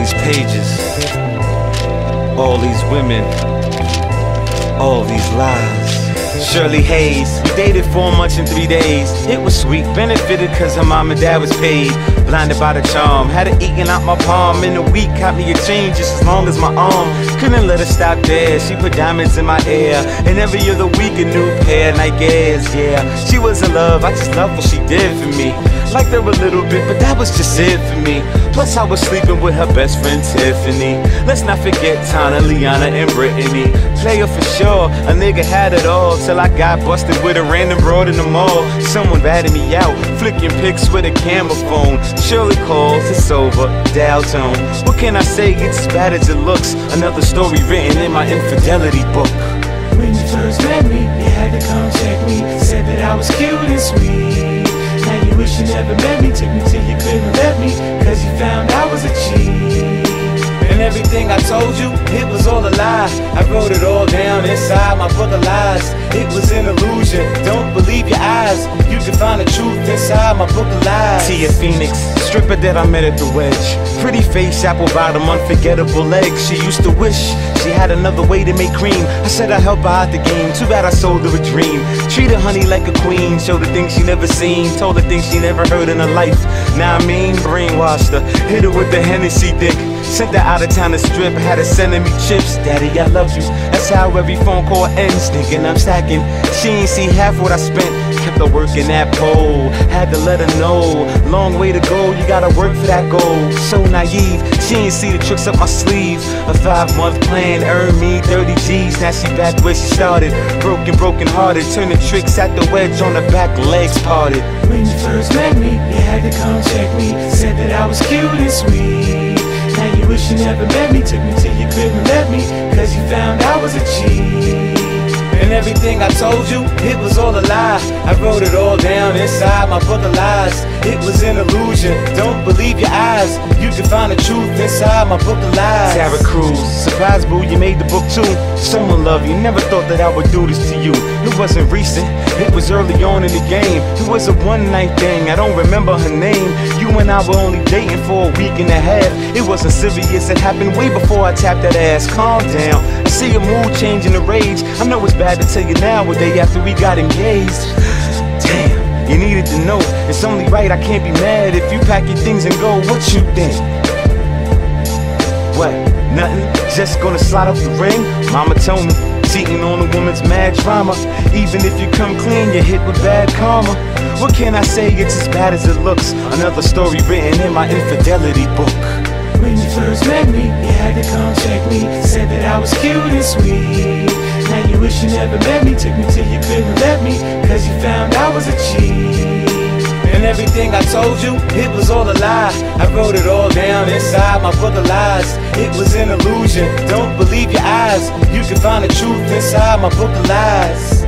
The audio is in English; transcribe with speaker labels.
Speaker 1: these pages, all these women, all these lies. Shirley Hayes, we dated 4 months and 3 days. It was sweet, benefited cause her mom and dad was paid. Blinded by the charm, had her eating out my palm. In a week, caught me a chain just as long as my arm. Couldn't let her stop there, she put diamonds in my hair. And every other week a new pair, Nike Airs, yeah. She was in love, I just loved what she did for me. Liked her a little bit, but that was just it for me. Plus I was sleeping with her best friend Tiffany. Let's not forget Tana, Liana, and Brittany. Player for sure, a nigga had it all till I got busted with a random broad in the mall. Someone ratted me out, flicking pics with a camera phone. Shirley calls, it's over, dial tone. What can I say, it's as bad as it looks. Another story written in my infidelity book.
Speaker 2: When you first met me, you had to come check me. Said that I was cute and sweet. Now you wish you never met me. Took me till you couldn't let me, cause you found I was a cheat. And everything I told you, it was all a lie. I wrote it all down inside my book of lies. It was an illusion, don't believe your eyes. You can find the truth inside my book of lies.
Speaker 1: Tia Phoenix, stripper that I met at the Wedge. Pretty face, apple bottom, unforgettable legs. She used to wish she had another way to make cream. I said I'd help her out the game, too bad I sold her a dream. Treat her honey like a queen, showed her things she never seen. Told her things she never heard in her life. Now I mean, brainwashed her, hit her with the Hennessy dick. Sent her out of town to strip, had her sending me chips. Daddy, I love you, that's how every phone call ends. Thinking I'm stacking, she ain't see half what I spent. Kept her working that pole, had to let her know. Long way to go, you gotta work for that goal. So naive, she ain't see the tricks up my sleeve. A 5-month plan earned me 30 G's. Now she back where she started, broken hearted. Turning tricks at the Wedge on her back, legs parted.
Speaker 2: When you first met me, you had to come check me. Said that I was cute and sweet. Now you wish you never met me. Took me till you couldn't let me, cause you found I was a cheat. And everything I told you, it was all a lie. I wrote it all down inside my book of lies. It was an illusion, don't believe your eyes. You can find the truth inside my book of lies.
Speaker 1: Tara Cruz, surprise boo, you made the book too. Someone love you, never thought that I would do this to you. It wasn't recent, it was early on in the game. It was a one-night thing, I don't remember her name. You and I were only dating for a week and a half. It wasn't serious, it happened way before I tapped that ass. Calm down, I see your mood changing the rage. I know it's bad to tell you now, a day after we got engaged. Damn, you needed to know, it's only right, I can't be mad if you pack your things and go. What you think? What? Nothing? Just gonna slide up the ring? Mama told me, cheating on a woman's mad drama. Even if you come clean, you're hit with bad karma. What can I say, it's as bad as it looks. Another story written in my infidelity book.
Speaker 2: When you first met me, you had to come check me. Said that I was cute and sweet. Now you wish you never met me. Took me till you couldn't let me, cause you found I was a cheat. And everything I told you, it was all a lie. I wrote it all down inside my book of lies. It was an illusion, don't believe your eyes. You can find the truth inside my book of lies.